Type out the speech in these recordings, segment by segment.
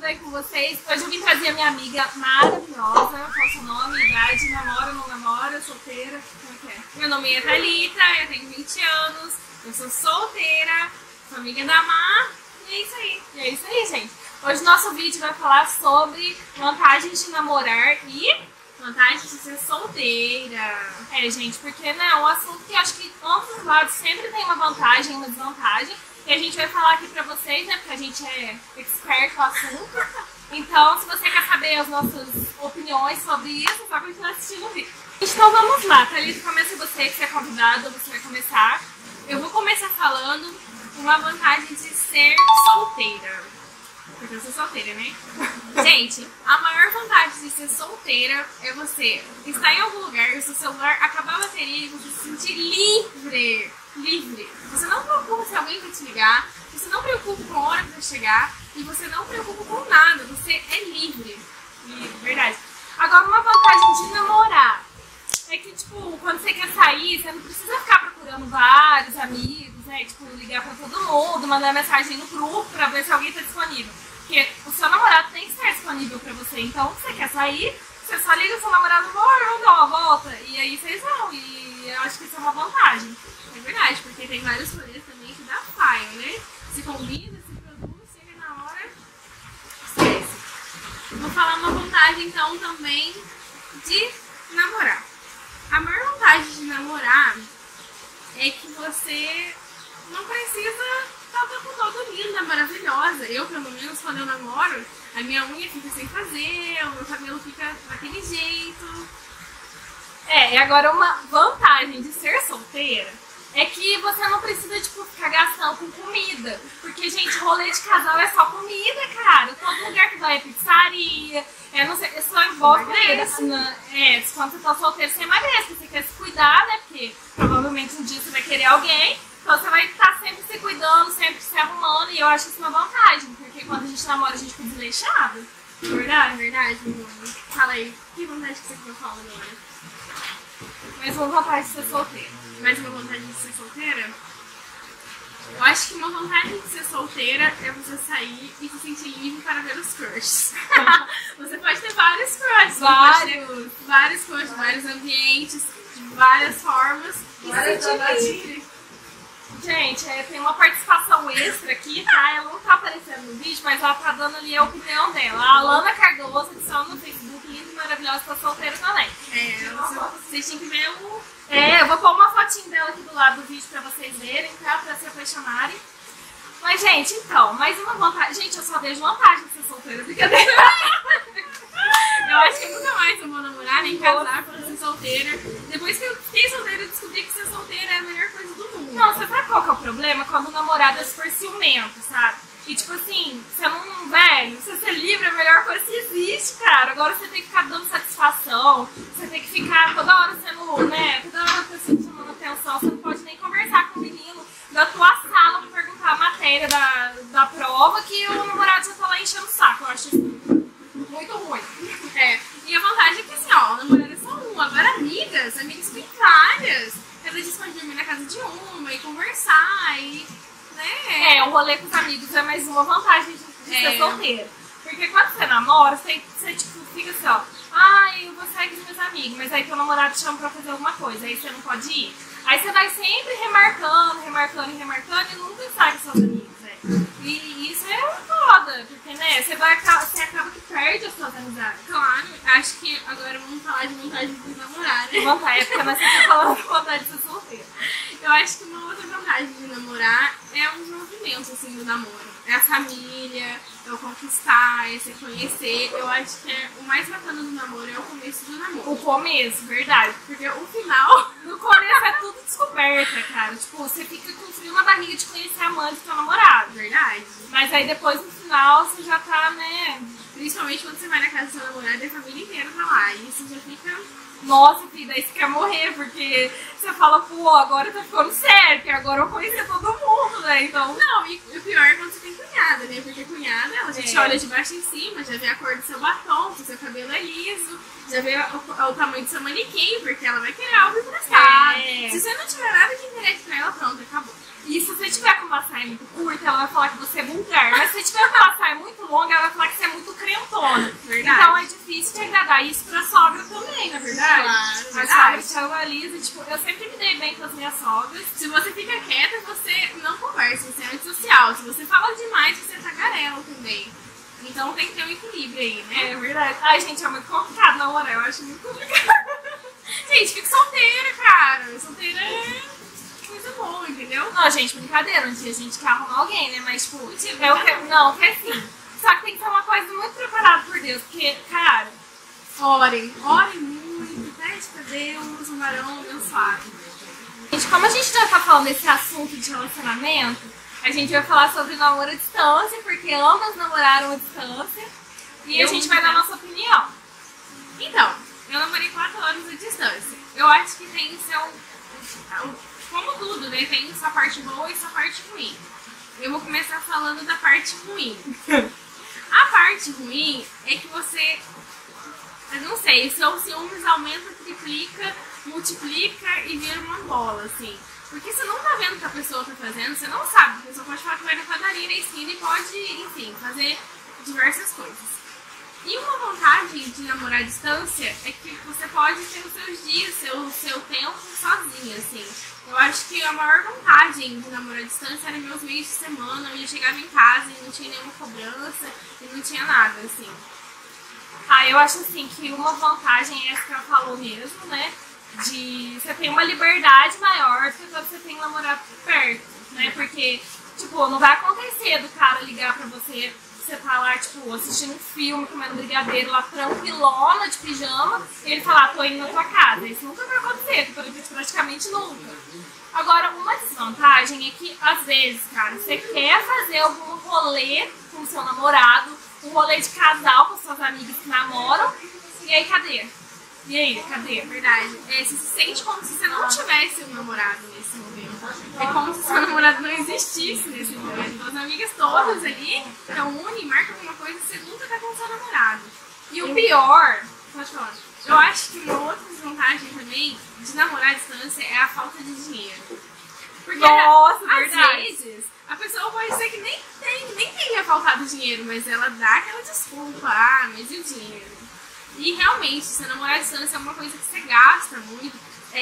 bem com vocês? Hoje eu vim trazer a minha amiga maravilhosa. Qual é o seu nome, idade, namora, não namora, solteira? Como é que é? Meu nome é Thalita, eu tenho 20 anos, eu sou solteira, sou amiga da Mar, e é isso aí. E é isso aí, gente. Hoje o nosso vídeo vai falar sobre vantagens de namorar e vantagens de ser solteira. É, gente, porque né, é um assunto que eu acho que ambos os lados sempre tem uma vantagem e uma desvantagem. E a gente vai falar aqui pra vocês, né, porque a gente é expert no assunto. Então, se você quer saber as nossas opiniões sobre isso, é só continuar assistindo o vídeo. Então vamos lá, Thalita, começa você, que é convidada, você vai começar. Eu vou começar falando uma vantagem de ser solteira. Porque eu sou solteira, né? Gente, a maior vantagem de ser solteira é você estar em algum lugar e o seu celular acabar a bateria e você se sentir livre. Livre. Você não preocupa se alguém vai te ligar, você não preocupa com a hora que vai chegar e você não preocupa com nada. Você é livre. Livre, verdade. Agora, uma vantagem de namorar é que, tipo, quando você quer sair, você não precisa ficar procurando vários amigos, né? Tipo, ligar pra todo mundo, mandar mensagem no grupo pra ver se alguém tá disponível. Porque o seu namorado tem que estar disponível pra você. Então, se você quer sair, você só liga o seu namorado, vamos dar uma volta. E aí vocês vão. E eu acho que isso é uma vantagem. É verdade, porque tem vários rolês também que dá paia, né? Se combina, se produz, chega na hora, esquece. Vou falar uma vantagem, então, também de namorar. A maior vantagem de namorar é que você não precisa estar com todo linda, maravilhosa. Eu, pelo menos, quando eu namoro, a minha unha fica sem fazer, o meu cabelo fica daquele jeito. É, e agora uma vantagem de ser solteira é que você não precisa, tipo, ficar gastando com comida. Porque, gente, rolê de casal é só comida, cara. Todo lugar que vai é pizzaria. Não sei, só envolve isso, né? Quando você tá solteiro, você emagrece. Você quer se cuidar, né? Porque provavelmente um dia você vai querer alguém. Então você vai estar sempre se cuidando, sempre se arrumando. E eu acho isso uma vantagem. Porque quando a gente namora, a gente fica desleixado. Verdade, verdade, meu amor. Fala aí, que vantagem que você quer falar agora? Mais uma vantagem de ser solteira. Mais uma vantagem de ser solteira? Eu acho que uma vantagem de ser solteira é você sair e se sentir livre para ver os crushes. Você pode ter vários crushes. Vários crushes, vários ambientes, de várias formas. E se sentir livre. Gente, tem uma participação extra aqui, tá? Ela não tá aparecendo no vídeo, mas ela tá dando ali a opinião dela. A Alana Cardoso, que só no Facebook, linda e maravilhosa, tá solteira também. Vocês tinham que ver o... eu vou pôr uma fotinho dela aqui do lado do vídeo pra vocês verem, tá? Pra se apaixonarem. Mas, gente, então, mais uma vantagem. Gente, eu só vejo vantagem de ser solteira, brincadeira. Eu acho que nunca mais eu vou namorar, nem casar por ser solteira. Depois que eu fiquei solteira, eu descobri que ser solteira é a melhor coisa do mundo. Não, você sabe qual que é o problema? Quando o namorado é super ciumento, sabe? E tipo assim, você não, velho, você ser livre é a melhor coisa que existe, cara. Agora você tem que ficar dando satisfação, você tem que ficar toda hora sendo, né, toda hora a pessoa chamando atenção, você não pode nem conversar com o menino da tua sala pra perguntar a matéria da prova que o namorado já tá lá enchendo o saco. Eu acho isso muito ruim. E a vantagem é que assim, ó, o namorado é só um. Agora amigas tem várias. Às vezes pode dormir na casa de uma e conversar e, né? O rolê com os amigos é mais uma vantagem de ser solteiro. Porque quando você namora, você tipo, fica assim, ó, eu vou sair com os meus amigos, mas aí teu namorado te chama pra fazer alguma coisa, aí você não pode ir. Aí você vai sempre remarcando e nunca sai com seus amigos, E isso é foda, porque, né, você acaba que perde as suas amizades. Claro, acho que agora vamos falar de vantagem de namorar, né? Vantagem, porque nós estamos falando de vantagem de ser solteira. Eu acho que uma outra vantagem de namorar é o desenvolvimento, assim, do namoro. É a família, é o conquistar, é se conhecer. Eu acho que o mais bacana do namoro é o começo do namoro. O começo, verdade. Porque o final, no começo é tudo descoberta, cara. Tipo, você fica com frio na barriga de conhecer a mãe do seu namorado. Verdade. Mas aí depois no final você já tá, né? Principalmente quando você vai na casa do seu namorado e a família inteira tá lá. E isso já fica... Nossa, filha, daí você quer morrer, porque você fala, pô, agora tá ficando sério, porque agora eu conheci todo mundo, né? Então... Não, e o pior é quando você tem cunhada, né? Porque cunhada, ela já te olha de baixo em cima, já vê a cor do seu batom, se o seu cabelo é liso, já vê o tamanho do seu manequim, porque ela vai querer algo emprestado. Se você não tiver nada de interesse pra ela, pronto, acabou. E se você tiver com uma saia muito curta, ela vai falar que você é vulgar. Mas se você tiver com uma saia é muito longa, ela vai falar que você é muito crentona. Verdade. Então é difícil de agradar isso pra sogra também, na verdade. Claro, A sogra te analisa, tipo, eu sempre me dei bem com as minhas sogras. Se você fica quieta, você não conversa, você é antissocial. Se você fala demais, você tá tagarela também. Então tem que ter um equilíbrio aí, né? É verdade. Ai, gente, é muito complicado namorar, eu acho muito complicado. Gente, fica solteira, cara. Solteira é coisa boa, entendeu? Não, gente, brincadeira, um dia a gente quer arrumar alguém, né? Mas, tipo, eu quero. Não, quer sim. Só que tem que ser uma coisa muito preparada por Deus, porque, cara. Orem muito, pede pra Deus, um varão abençoado. Gente, como a gente já tá falando desse assunto de relacionamento, a gente vai falar sobre namoro à distância, porque ambas namoraram à distância. E a gente vai dar a nossa opinião. Então, eu namorei 4 anos à distância. Eu acho que tem seu. Como tudo, né? Tem sua parte boa e sua parte ruim. Eu vou começar falando da parte ruim. A parte ruim é que você, eu não sei, seus ciúmes aumenta, triplica, multiplica e vira uma bola, assim. Porque você não tá vendo o que a pessoa tá fazendo, você não sabe. A pessoa pode falar que vai na padaria na esquina e pode, enfim, fazer diversas coisas. E uma vantagem de namorar à distância é que você pode ter os seus dias, seu tempo sozinha, assim. Eu acho que a maior vantagem de namorar à distância era meus meios de semana, eu chegava em casa e não tinha nenhuma cobrança e não tinha nada, assim. Ah, eu acho assim que uma vantagem é essa que ela falou mesmo, né? De você ter uma liberdade maior do que quando você tem um namorado perto, né? Porque, tipo, não vai acontecer do cara ligar pra você, você tá lá, tipo, assistindo um filme, comendo brigadeiro lá tranquilona, de pijama, e ele falar, tô indo na tua casa. Isso nunca vai acontecer, praticamente nunca. Agora, uma desvantagem é que, às vezes, cara, você quer fazer algum rolê com o seu namorado, um rolê de casal com suas amigas que namoram, e aí, cadê? E aí, cadê? Verdade. Você se sente como se você não tivesse um namorado nesse momento. É como se seu namorado não existisse nesse momento. As amigas todas ali reúnem, marcam alguma coisa e você nunca tá com seu namorado. E o pior, pode falar, eu acho que uma outra desvantagem também de namorar à distância é a falta de dinheiro. Porque Nossa, às verdade. vezes a pessoa pode ser que nem tenha faltado dinheiro, mas ela dá aquela desculpa, ah, mas e o dinheiro? E realmente, se namorar à distância é uma coisa que você gasta muito,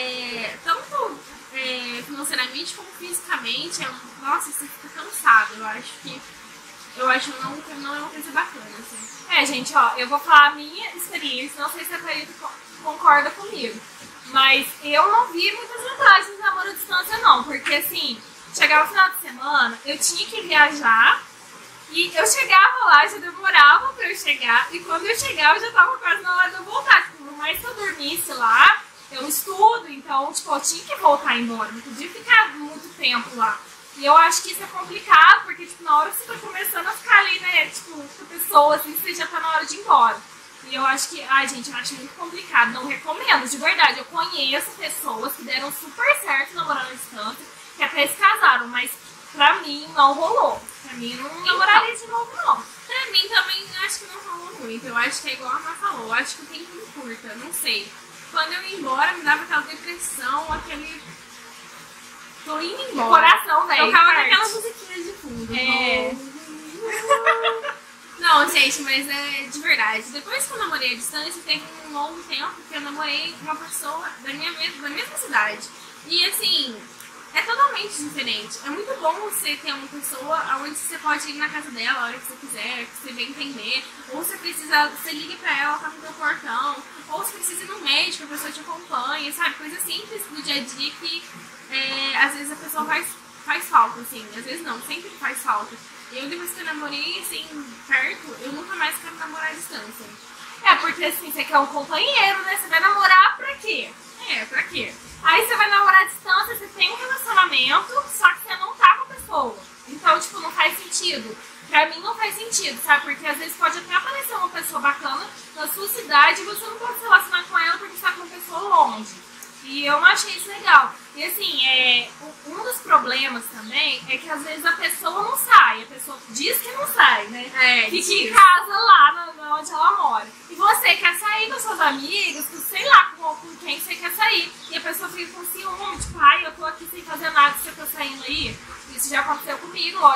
tanto financeiramente como fisicamente. Nossa, você fica cansado. Eu acho que não é uma coisa bacana, assim. Gente, ó, eu vou falar a minha experiência, não sei se a Thaís concorda comigo, mas eu não vi muitas vantagens do namoro à distância, não, porque assim, chegava no final de semana, eu tinha que viajar. E eu chegava lá, já demorava pra eu chegar, e quando eu chegava já tava quase na hora de eu voltar. Tipo, por mais que eu dormisse lá, eu estudo, então, tipo, eu tinha que voltar embora, não podia ficar muito tempo lá. E eu acho que isso é complicado, porque, tipo, na hora que você tá começando a ficar ali, né, tipo, com a pessoa, assim, você já tá na hora de ir embora. E eu acho que, ai, gente, eu acho muito complicado, não recomendo, de verdade. Eu conheço pessoas que deram super certo namorando à distância, que até se casaram, mas pra mim não rolou. Pra mim não namoraria de novo, não. Pra mim também acho que não rolou muito. Eu acho que é igual a Má falou. Eu acho que o tempo encurta, não sei. Quando eu ia embora, me dava aquela depressão, aquele. Tô indo embora. Coração, velho. Eu ficava naquela musiquinha de fundo. Não, gente, mas é de verdade. Depois que eu namorei à distância, teve um longo tempo que eu namorei uma pessoa da mesma cidade. E assim, é totalmente diferente. É muito bom você ter uma pessoa onde você pode ir na casa dela a hora que você quiser, que você vem entender. Ou você liga pra ela, tá no teu portão. Ou você precisa ir no médico, a pessoa te acompanha, sabe? Coisa simples do dia a dia que às vezes a pessoa faz falta, assim. Às vezes não, sempre faz falta. Eu, depois que eu namorei, assim, perto, eu nunca mais quero namorar à distância. Porque assim, você quer um companheiro, né? Você vai namorar pra quê? Pra quê? Aí você vai namorar à distância, você tem um relacionamento, só que você não tá com a pessoa. Então, tipo, não faz sentido. Pra mim não faz sentido, sabe? Porque às vezes pode até aparecer uma pessoa bacana na sua cidade e você não pode se relacionar com ela porque você tá com uma pessoa longe. E eu não achei isso legal. E assim, um dos problemas também é que às vezes a pessoa não sai. A pessoa diz que não sai, né? Fica em casa lá onde ela mora. E você quer sair com suas amigas, com, sei lá, com quem você quer sair. E a pessoa fica com ciúme, tipo, ai, eu tô aqui sem fazer nada, você tá saindo aí. Isso já aconteceu comigo, lógico que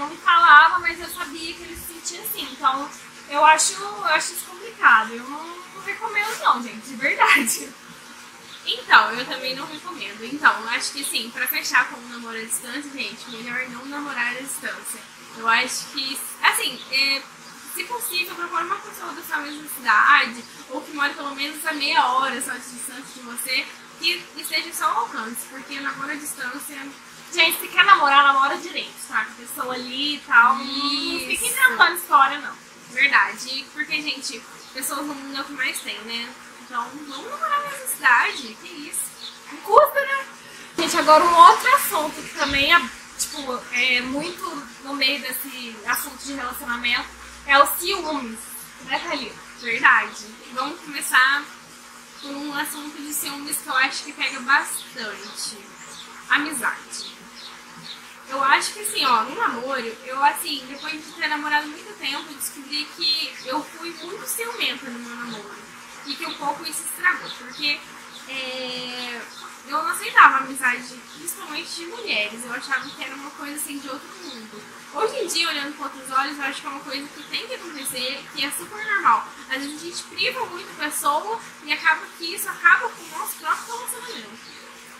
não me falava, mas eu sabia que ele se sentia assim. Então, eu acho isso complicado. Eu não recomendo não, gente, de verdade. Então, eu também não recomendo. Então, acho que sim, pra fechar com um namoro à distância, gente, melhor não namorar à distância. Eu acho que, assim, se possível, procure uma pessoa da sua mesma cidade, ou que mora pelo menos a meia hora só de distância de você, que esteja só ao alcance, porque namoro à distância... Gente, se quer namorar, namora direito, tá? Com a pessoa ali e tal. Não fica inventando história, não. Verdade. Porque, gente, pessoas no mundo é o que mais tem, né? Então, vamos namorar nessa cidade. Que isso? Não custa, né? Gente, agora um outro assunto que também é muito no meio desse assunto de relacionamento é o ciúmes, né, Thalita? Verdade. Vamos começar por um assunto de ciúmes que eu acho que pega bastante. Amizade. Eu acho que assim, ó, no namoro, eu assim, depois de ter namorado muito tempo, eu descobri que eu fui muito ciumenta no meu namoro. E que um pouco isso estragou, porque eu não aceitava amizade, principalmente de mulheres. Eu achava que era uma coisa assim de outro mundo. Hoje em dia, olhando com outros olhos, eu acho que é uma coisa que tem que acontecer, que é super normal. Às vezes a gente priva muito a pessoa e acaba que isso acaba com o nosso próprio relacionamento.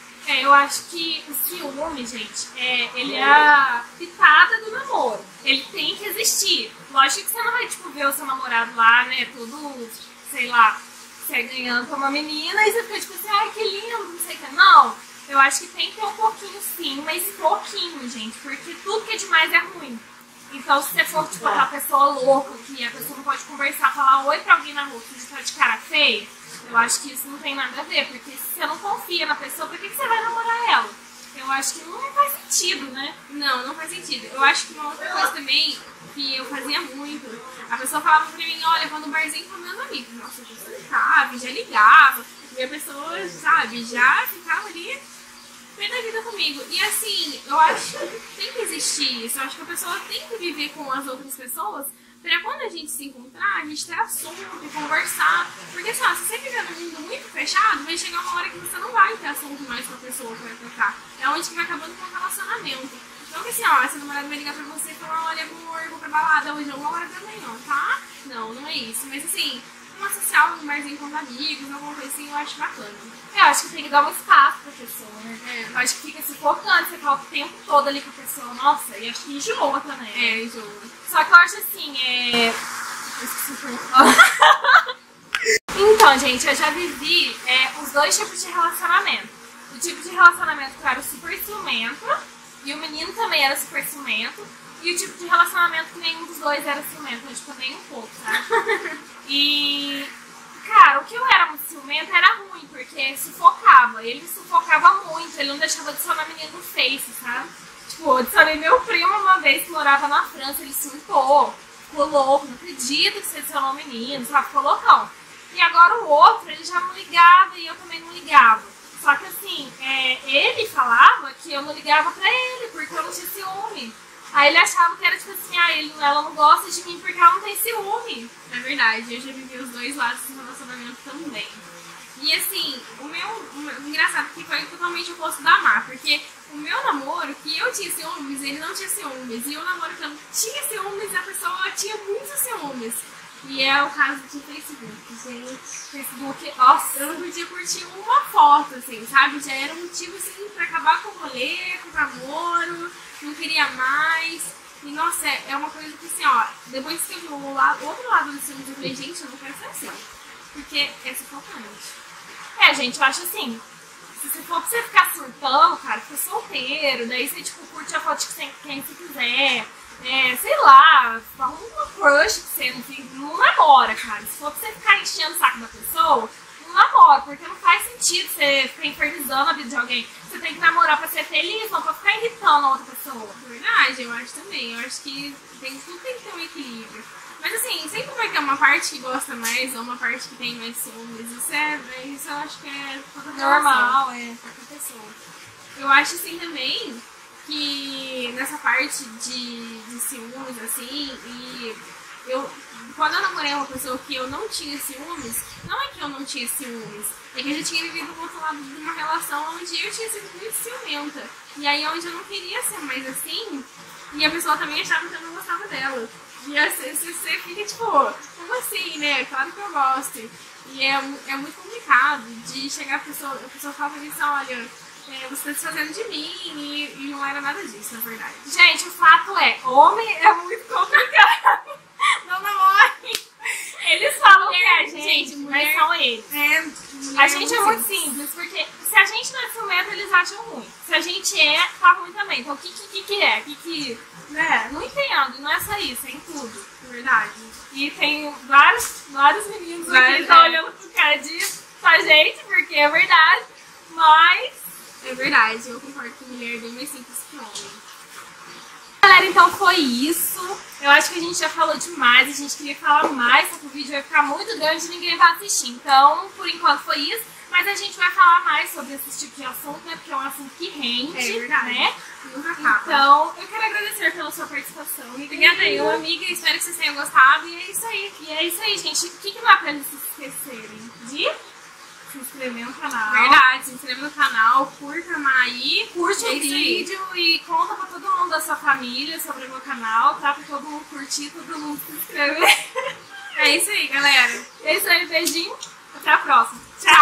Eu acho que o ciúme, gente, ele é a pitada do namoro. Ele tem que existir. Lógico que você não vai, ver o seu namorado lá, né, tudo, sei lá, você ganhando com uma menina e você fica tipo assim, ai, que lindo, não sei o que. Não, eu acho que tem que ter um pouquinho sim, mas pouquinho, gente, porque tudo que é demais é ruim. Então, se você for, aquela pessoa louca, que a pessoa não pode conversar, falar oi pra alguém na rua, que já tá de cara feia, eu acho que isso não tem nada a ver, porque se você não confia na pessoa, por que você vai namorar ela? Eu acho que não faz sentido, né? Não faz sentido. Eu acho que uma outra coisa também, que eu fazia muito, a pessoa falava pra mim, olha, eu vou no barzinho com meus amigos. Nossa, eu já sentava, já ligava, e a pessoa, sabe, já ficava ali pé da vida comigo. E assim, eu acho que tem que existir isso, eu acho que a pessoa tem que viver com as outras pessoas, pra quando a gente se encontrar, a gente ter assunto e conversar. Porque assim, se você viver num mundo muito fechado, vai chegar uma hora que você não vai ter assunto mais com a pessoa que vai trocar. É onde que vai acabando com o relacionamento. Então que assim, ó, esse namorado vai ligar pra você e falar, olha amor, vou pra balada hoje, 1h da manhã, tá? Não é isso. Mas assim, uma social, um barzinho com os amigos, alguma coisa assim, eu acho bacana. Eu acho que tem que dar um espaço pra pessoa, né? Eu acho que fica sufocante, você fica o tempo todo ali com a pessoa, nossa, e acho que enjoa também. Enjoa. Só que eu acho assim, eu esqueci o que eu ia falar. Então, gente, eu já vivi os dois tipos de relacionamento. O tipo de relacionamento que eu era super ciumento, e o menino também era super ciumento, e o tipo de relacionamento que nenhum dos dois era ciumento, nem um pouco, sabe? E, cara, o que eu era muito ciumenta era ruim, porque sufocava. Ele sufocava muito, ele não deixava adicionar menino no Face, sabe? Eu adicionei meu primo uma vez que morava na França, ele surtou, ficou louco, não acredito que você adicionou um menino, sabe? Ficou loucão. E agora o outro, ele já não ligava e eu também não ligava. Só que assim, ele falava que eu não ligava pra ele, porque eu não tinha ciúme. Aí ele achava que era tipo assim, ela não gosta de mim porque ela não tem ciúme. É verdade, eu já vivi os dois lados do relacionamento também. E assim, o engraçado que foi totalmente o oposto da Má, porque o meu namoro, que eu tinha ciúmes, ele não tinha ciúmes. E o namoro que eu tinha ciúmes, a pessoa tinha muitos ciúmes. E é o caso de Facebook, gente. Facebook, nossa, eu não podia curtir uma foto, assim, sabe? Já era um motivo, assim, pra acabar com o rolê, com o namoro, não queria mais. E, nossa, é uma coisa que, assim, ó, depois que eu vi o outro lado do ciúmes, eu falei, gente, eu não quero ser assim. Porque é sufocante. Gente, eu acho assim, se for pra você ficar surtando, cara, fica solteiro, daí você, curte a foto de quem você quiser. Sei lá, arruma uma crush que você não namora, cara. Se for pra você ficar enchendo o saco da pessoa, não namora, porque não faz sentido você ficar infernizando a vida de alguém. Você tem que namorar pra ser feliz, não pra ficar irritando a outra pessoa. Verdade, eu acho também. Eu acho que tudo tem que ter um equilíbrio. Mas assim, sempre vai ter uma parte que gosta mais ou uma parte que tem mais ciúmes. Isso eu acho que é toda normal, qualquer pessoa. Eu acho assim também que nessa parte de ciúmes, assim, e quando eu namorei uma pessoa que eu não tinha ciúmes, não é que eu não tinha ciúmes, é que eu já tinha vivido do outro lado de uma relação onde eu tinha sido muito ciumenta. E aí onde eu não queria ser mais assim, e a pessoa também achava que eu não gostava dela. E você fica tipo, como assim, né? Claro que eu gosto. E é muito complicado de chegar a pessoa fala pra mim assim, olha, você tá se fazendo de mim, e não era nada disso, na verdade. Gente, o fato é, homem é muito complicado. Não namorem. Eles falam que é a gente, mas são eles. A gente é muito simples, porque se a gente não é ciumento, eles acham ruim. Se a gente é, tá ruim também. Então o que é? Né? Não entendo, não é só isso, é em tudo, na verdade. E tem vários meninos aqui que estão olhando pro cara pra gente, porque é verdade, mas... É verdade, eu concordo que mulher é bem mais simples que homem. Galera, então foi isso. Eu acho que a gente já falou demais, a gente queria falar mais, só que o vídeo vai ficar muito grande e ninguém vai assistir. Então, por enquanto foi isso, mas a gente vai falar mais sobre esse tipo de assunto, né? Porque é um assunto que rende, né? Então, eu quero agradecer pela sua participação. Obrigada eu, amiga, espero que vocês tenham gostado. E é isso aí. E é isso aí, gente. O que não é pra eles se esquecerem? De se inscrever no canal. Verdade, se inscreva no canal, curta aí, curte o vídeo e conta pra todo mundo da sua família sobre o meu canal, tá? Pra todo mundo curtir, todo mundo se inscrever. É isso aí, galera. É isso aí, beijinho. Até a próxima. Tchau!